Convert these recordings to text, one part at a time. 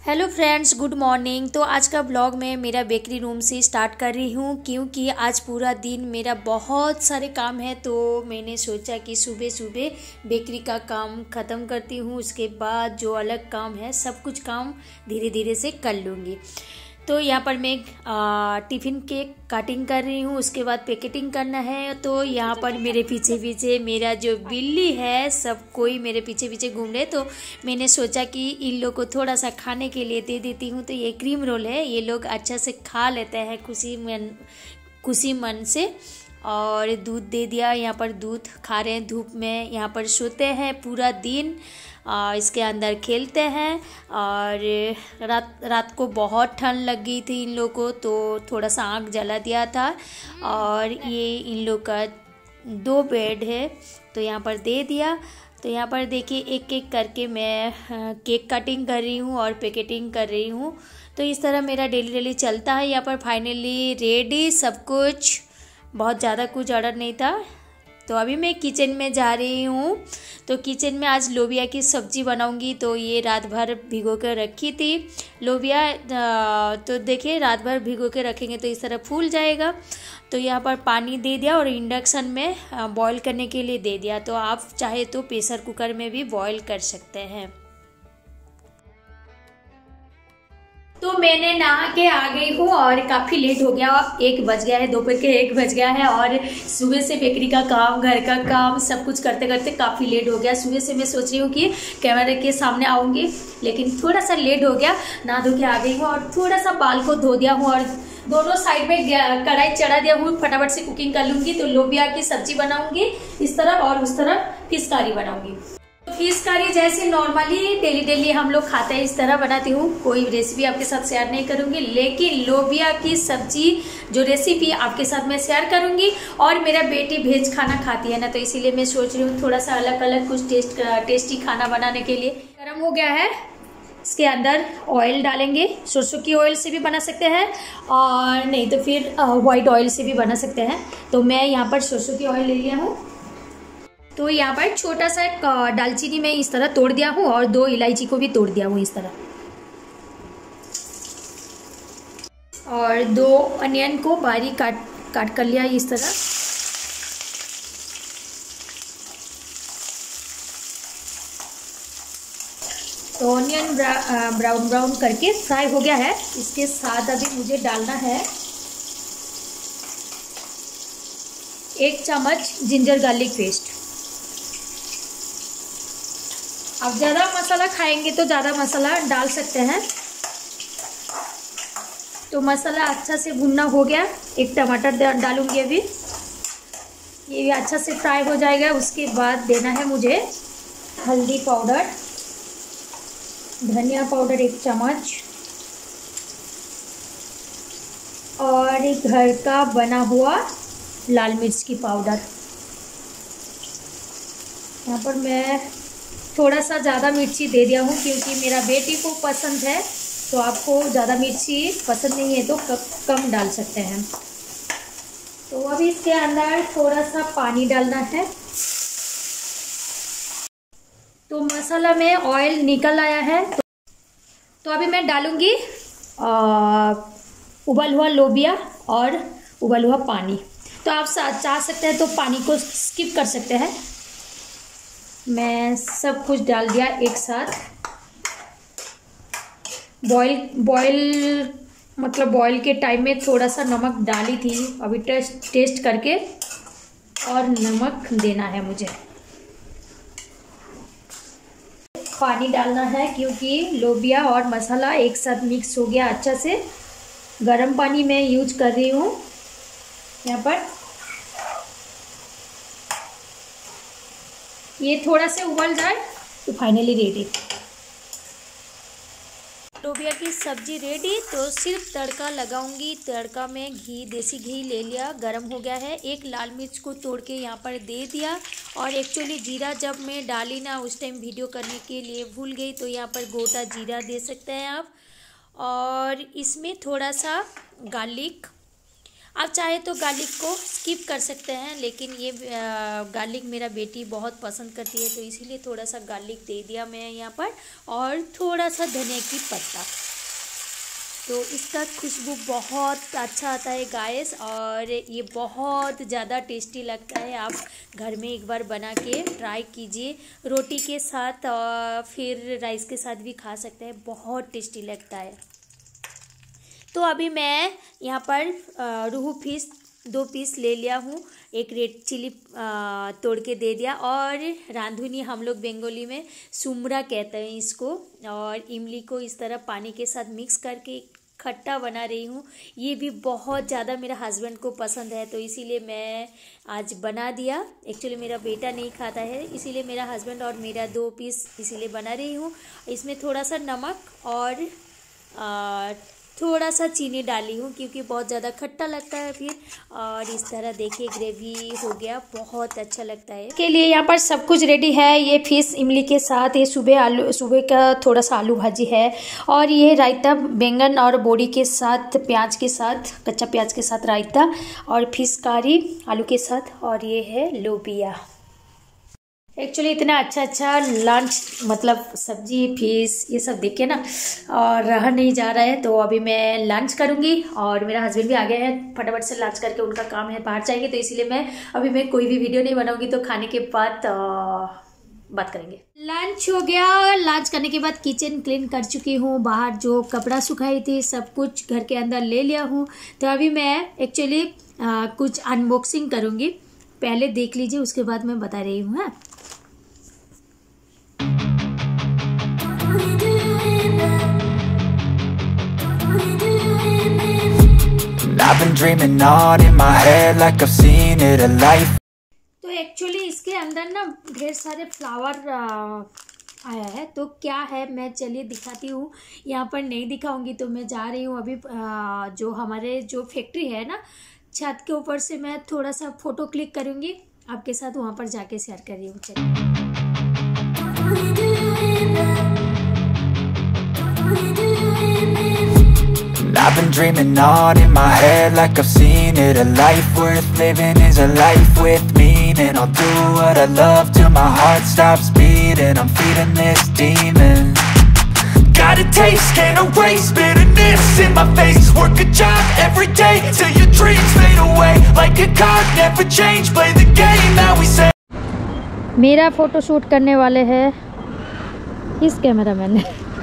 Hello friends, good morning. तो आज का ब्लॉग मैं मेरा बेकरी रूम से स्टार्ट कर रही हूँ क्योंकि आज पूरा दिन मेरा बहुत सारे काम है। तो मैंने सोचा कि सुबह सुबह बेकरी का काम ख़त्म करती हूँ, उसके बाद जो अलग काम है सब कुछ काम धीरे धीरे से कर लूँगी। तो यहाँ पर मैं टिफ़िन केक कटिंग कर रही हूँ, उसके बाद पैकेटिंग करना है। तो यहाँ पर मेरे पीछे पीछे मेरा जो बिल्ली है, सब कोई मेरे पीछे पीछे घूम रहे। तो मैंने सोचा कि इन लोग को थोड़ा सा खाने के लिए दे देती हूँ। तो ये क्रीम रोल है, ये लोग अच्छा से खा लेते हैं खुशी मन से। और दूध दे दिया, यहाँ पर दूध खा रहे हैं धूप में। यहाँ पर सोते हैं पूरा दिन, इसके अंदर खेलते हैं। और रात को बहुत ठंड लग गई थी इन लोगों को, तो थोड़ा सा आँख जला दिया था। और ये इन लोग का 2 बेड है, तो यहाँ पर दे दिया। तो यहाँ पर देखिए एक एक करके मैं केक कटिंग कर रही हूँ और पैकेटिंग कर रही हूँ। तो इस तरह मेरा डेली चलता है। यहाँ पर फाइनली रेडी सब कुछ, बहुत ज़्यादा कुछ ऑर्डर नहीं था। तो अभी मैं किचन में जा रही हूँ। तो किचन में आज लोबिया की सब्ज़ी बनाऊंगी। तो ये रात भर भिगो कर रखी थी लोबिया। तो देखिए रात भर भिगो के रखेंगे तो इस तरह फूल जाएगा। तो यहाँ पर पानी दे दिया और इंडक्शन में बॉईल करने के लिए दे दिया। तो आप चाहे तो प्रेशर कुकर में भी बॉईल कर सकते हैं। तो मैंने नहा के आ गई हूँ और काफ़ी लेट हो गया, 1 बज गया है, दोपहर के 1 बज गया है। और सुबह से बेकरी का काम, घर का काम सब कुछ करते करते काफ़ी लेट हो गया। सुबह से मैं सोच रही हूँ कि कैमरे के सामने आऊँगी, लेकिन थोड़ा सा लेट हो गया। नहा धो के आ गई हूँ और थोड़ा सा बाल को धो दिया हूँ और दोनों साइड में कढ़ाई चढ़ा दिया हूँ। फटाफट से कुकिंग कर लूँगी। तो लोबिया की सब्जी बनाऊँगी इस तरफ और उस तरफ फिश करी बनाऊँगी। फिश करी जैसे नॉर्मली डेली हम लोग खाते हैं इस तरह बनाती हूँ। कोई रेसिपी आपके साथ शेयर नहीं करूँगी, लेकिन लोबिया की सब्जी जो रेसिपी आपके साथ मैं शेयर करूँगी। और मेरा बेटी वेज खाना खाती है ना, तो इसीलिए मैं सोच रही हूँ थोड़ा सा अलग कुछ टेस्टी खाना बनाने के लिए। गर्म हो गया है, इसके अंदर ऑयल डालेंगे। सरसों की ऑयल से भी बना सकते हैं और नहीं तो फिर वाइट ऑयल से भी बना सकते हैं। तो मैं यहाँ पर सरसों की ऑयल ले लिया हूँ। तो यहाँ पर छोटा सा एक दालचीनी में इस तरह तोड़ दिया हूँ और 2 इलायची को भी तोड़ दिया हूँ इस तरह। और 2 अनियन को बारीक काट कर लिया इस तरह। तो ऑनियन ब्राउन करके फ्राई हो गया है। इसके साथ अभी मुझे डालना है 1 चम्मच जिंजर गार्लिक पेस्ट। आप ज़्यादा मसाला खाएंगे तो ज़्यादा मसाला डाल सकते हैं। तो मसाला अच्छा से भुनना हो गया। 1 टमाटर डालूंगी अभी, ये भी अच्छा से फ्राई हो जाएगा। उसके बाद देना है मुझे हल्दी पाउडर, धनिया पाउडर 1 चम्मच और घर का बना हुआ लाल मिर्च की पाउडर। यहाँ पर मैं थोड़ा सा ज़्यादा मिर्ची दे दिया हूँ क्योंकि मेरा बेटी को पसंद है। तो आपको ज़्यादा मिर्ची पसंद नहीं है तो कम डाल सकते हैं। तो अभी इसके अंदर थोड़ा सा पानी डालना है। तो मसाला में ऑयल निकल आया है। तो अभी मैं डालूँगी उबल हुआ लोबिया और उबल हुआ पानी। तो आप चाह सकते हैं तो पानी को स्किप कर सकते हैं। मैं सब कुछ डाल दिया एक साथ। बॉईल के टाइम में थोड़ा सा नमक डाली थी, अभी टेस्ट करके और नमक देना है मुझे। पानी डालना है क्योंकि लोबिया और मसाला एक साथ मिक्स हो गया अच्छा से। गर्म पानी मैं यूज कर रही हूँ यहाँ पर। ये थोड़ा से उबल जाए तो फाइनली रेडी। लोबिया की सब्जी रेडी। तो सिर्फ तड़का लगाऊंगी। तड़का में घी, देसी घी ले लिया, गरम हो गया है। 1 लाल मिर्च को तोड़ के यहाँ पर दे दिया। और एक्चुअली जीरा जब मैं डाली ना उस टाइम वीडियो करने के लिए भूल गई, तो यहाँ पर गोटा जीरा दे सकते हैं आप। और इसमें थोड़ा सा गार्लिक, आप चाहे तो गार्लिक को स्किप कर सकते हैं, लेकिन ये गार्लिक मेरा बेटी बहुत पसंद करती है तो इसीलिए थोड़ा सा गार्लिक दे दिया मैं यहाँ पर, और थोड़ा सा धनिया की पत्ता। तो इसका खुशबू बहुत अच्छा आता है गाइस, और ये बहुत ज़्यादा टेस्टी लगता है। आप घर में एक बार बना के ट्राई कीजिए, रोटी के साथ और फिर राइस के साथ भी खा सकते हैं, बहुत टेस्टी लगता है। तो अभी मैं यहाँ पर रोहू फिश 2 पीस ले लिया हूँ, एक रेड चिली तोड़ के दे दिया, और रांधुनी हम लोग बंगाली में सुमरा कहते हैं इसको, और इमली को इस तरह पानी के साथ मिक्स करके खट्टा बना रही हूँ। ये भी बहुत ज़्यादा मेरा हस्बैंड को पसंद है तो इसीलिए मैं आज बना दिया। एक्चुअली मेरा बेटा नहीं खाता है, इसीलिए मेरा हस्बैंड और मेरा 2 पीस इसीलिए बना रही हूँ। इसमें थोड़ा सा नमक और थोड़ा सा चीनी डाली हूँ क्योंकि बहुत ज़्यादा खट्टा लगता है फिर। और इस तरह देखिए ग्रेवी हो गया, बहुत अच्छा लगता है। के लिए यहाँ पर सब कुछ रेडी है। ये फिश इमली के साथ, ये सुबह का थोड़ा सा आलू भाजी है, और ये रायता बैंगन और बोड़ी के साथ, प्याज के साथ, कच्चा प्याज के साथ रायता, और फिश करी आलू के साथ, और ये है लोबिया। एक्चुअली इतना अच्छा लंच, मतलब सब्जी फिश ये सब देख के ना और रहा नहीं जा रहा है। तो अभी मैं लंच करूँगी, और मेरा हस्बैंड भी आ गया है, फटाफट से लंच करके उनका काम है बाहर जाएंगे, तो इसीलिए मैं कोई भी वीडियो नहीं बनाऊँगी। तो खाने के बाद बात करेंगे। लंच हो गया, लंच करने के बाद किचन क्लीन कर चुकी हूँ, बाहर जो कपड़ा सुखाई थी सब कुछ घर के अंदर ले लिया हूँ। तो अभी मैं एक्चुअली कुछ अनबॉक्सिंग करूँगी, पहले देख लीजिए उसके बाद मैं बता रही हूँ। I've been dreaming on in my head like I've seen it a life। तो एक्चुअली इसके अंदर ना ढेर सारे फ्लावर आया है, तो क्या है मैं चलिए दिखाती हूँ। यहाँ पर नहीं दिखाऊंगी तो मैं जा रही हूँ अभी जो हमारे जो फैक्ट्री है ना, छत के ऊपर से मैं थोड़ा सा फोटो क्लिक करूँगी आपके साथ, वहाँ पर जाके शेयर कर रही हूँ। चलिए I've been dreaming on in my head like I've seen it. A life worth living is a life with meaning. I'll do what I love till my heart stops beating. I'm feeding this demon. Got a taste, can't erase bitterness in my face. Work a job every day till your dreams fade away. Like a card, never change, play the game that we say। मेरा photo shoot करने वाले हैं इस cameraman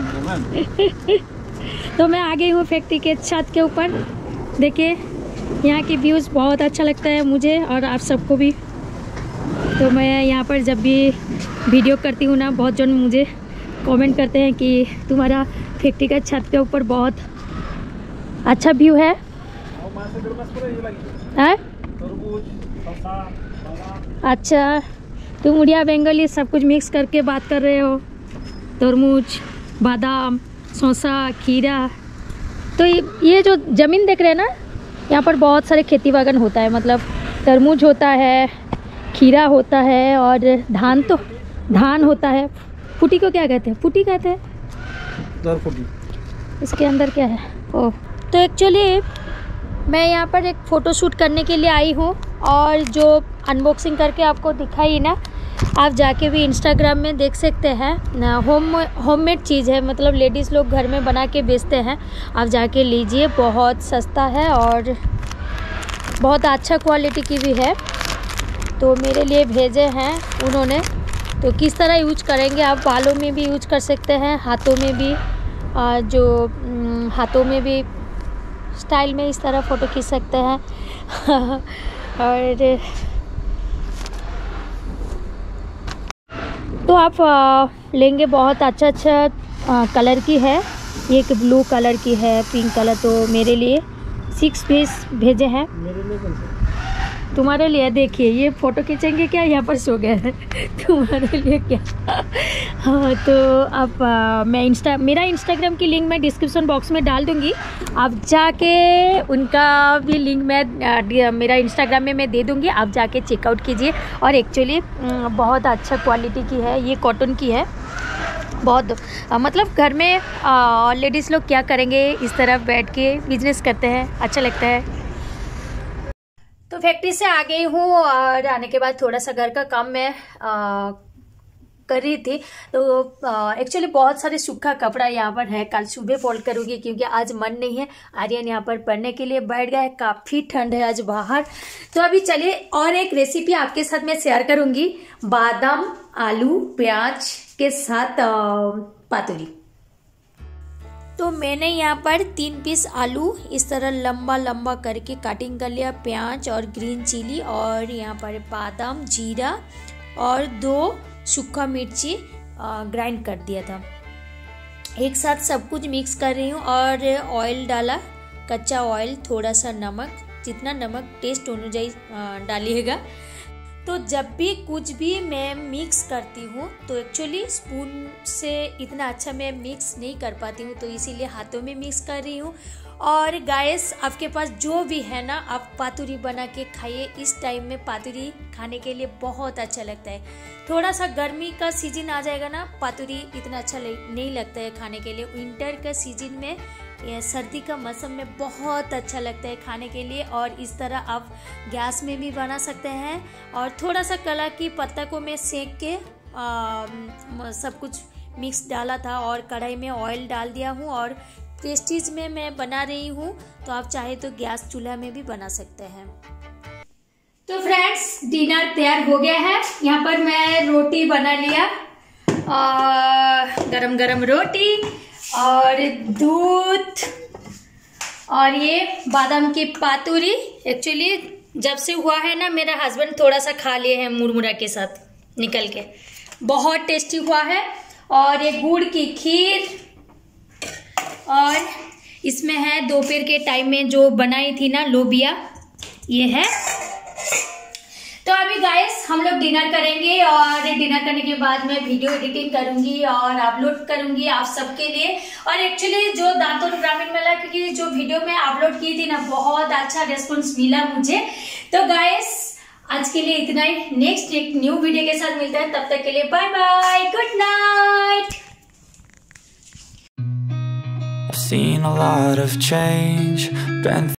तो मैं आ गई हूँ factory के छत के ऊपर। देखिए यहाँ की व्यूज़ बहुत अच्छा लगता है मुझे और आप सबको भी। तो मैं यहाँ पर जब भी वीडियो करती हूँ ना, बहुत जन मुझे कमेंट करते हैं कि तुम्हारा फैक्ट्री का छत के ऊपर बहुत अच्छा व्यू है। अच्छा, तुम उड़िया बंगाली सब कुछ मिक्स करके बात कर रहे हो। तरबूज, बादाम, सौसा, खीरा। तो ये जो ज़मीन देख रहे हैं ना, यहाँ पर बहुत सारे खेती बागान होता है। मतलब तरबूज होता है, खीरा होता है, और धान होता है। फुटी को क्या कहते हैं? फुटी कहते हैं। फुटी। इसके अंदर क्या है? ओह, तो एक्चुअली मैं यहाँ पर एक फ़ोटो शूट करने के लिए आई हूँ, और जो अनबॉक्सिंग करके आपको दिखाई ना, आप जाके भी इंस्टाग्राम में देख सकते हैं। होममेड चीज़ है, मतलब लेडीज़ लोग घर में बना के बेचते हैं। आप जाके लीजिए, बहुत सस्ता है और बहुत अच्छा क्वालिटी की भी है। तो मेरे लिए भेजे हैं उन्होंने। तो किस तरह यूज करेंगे आप, बालों में भी यूज कर सकते हैं, हाथों में भी, हाथों में भी स्टाइल में इस तरह फ़ोटो खींच सकते हैं और तो आप लेंगे। बहुत अच्छा कलर की है, एक ब्लू कलर की है, पिंक कलर। तो मेरे लिए 6 पीस भेजे हैं। मेरे लिए कौन सा? तुम्हारे लिए। देखिए ये फ़ोटो खींचेंगे क्या, यहाँ पर सो गए हैं तुम्हारे लिए क्या हाँ, तो आप मेरा इंस्टाग्राम की लिंक मैं डिस्क्रिप्शन बॉक्स में डाल दूँगी। आप जाके उनका भी लिंक मैं मेरा इंस्टाग्राम में मैं दे दूँगी, आप जाके चेकआउट कीजिए। और एक्चुअली बहुत अच्छा क्वालिटी की है, ये कॉटन की है। बहुत मतलब घर में लेडीज़ लोग क्या करेंगे, इस तरह बैठ के बिजनेस करते हैं, अच्छा लगता है। फैक्ट्री से आ गई हूँ और आने के बाद थोड़ा सा घर का काम मैं कर रही थी। तो एक्चुअली बहुत सारे सूखा कपड़ा यहाँ पर है, कल सुबह फोल्ड करूँगी क्योंकि आज मन नहीं है। आर्यन यहाँ पर पढ़ने के लिए बैठ गया है, काफ़ी ठंड है आज बाहर। तो अभी चलिए और एक रेसिपी आपके साथ मैं शेयर करूँगी, बादाम आलू प्याज के साथ पातुरी। तो मैंने यहाँ पर 3 पीस आलू इस तरह लंबा लंबा करके कटिंग कर लिया, प्याज और ग्रीन चिली और यहाँ पर बादाम जीरा और 2 सूखा मिर्ची ग्राइंड कर दिया था। एक साथ सब कुछ मिक्स कर रही हूँ और ऑयल डाला, कच्चा ऑयल, थोड़ा सा नमक, जितना नमक टेस्ट अनुଯାयी डालिएगा। तो जब भी कुछ भी मैं मिक्स करती हूँ तो एक्चुअली स्पून से इतना अच्छा मैं मिक्स नहीं कर पाती हूँ, तो इसीलिए हाथों में मिक्स कर रही हूँ। और गाइस आपके पास जो भी है ना, आप पातुरी बना के खाइए। इस टाइम में पातुरी खाने के लिए बहुत अच्छा लगता है। थोड़ा सा गर्मी का सीजन आ जाएगा ना, पातुरी इतना अच्छा नहीं लगता है खाने के लिए। विंटर का सीजन में या सर्दी का मौसम में बहुत अच्छा लगता है खाने के लिए। और इस तरह आप गैस में भी बना सकते हैं। और थोड़ा सा कला की पत्ता को मैं सेक के सब कुछ मिक्स डाला था और कढ़ाई में ऑयल डाल दिया हूँ और प्रेस्टीज में मैं बना रही हूँ। तो आप चाहे तो गैस चूल्हा में भी बना सकते हैं। तो फ्रेंड्स डिनर तैयार हो गया है। यहाँ पर मैं रोटी बना लिया, गरम गरम रोटी और दूध और ये बादाम की पातुरी। एक्चुअली जब से हुआ है ना, मेरा हस्बैंड थोड़ा सा खा लिए हैं मुरमुरा के साथ निकल के, बहुत टेस्टी हुआ है। और ये गुड़ की खीर और इसमें है दोपहर के टाइम में जो बनाई थी ना लोबिया, ये है। तो अभी गाइस हम लोग डिनर करेंगे और डिनर करने के बाद मैं वीडियो एडिटिंग करूंगी और अपलोड करूंगी आप सबके लिए। और एक्चुअली जो दांतोड़ ग्रामीण मेला की जो वीडियो में अपलोड की थी ना, बहुत अच्छा रिस्पॉन्स मिला मुझे। तो गाइस आज के लिए इतना ही, नेक्स्ट एक न्यू वीडियो के साथ मिलते हैं, तब तक के लिए bye bye, good night. I've seen a lot of change, been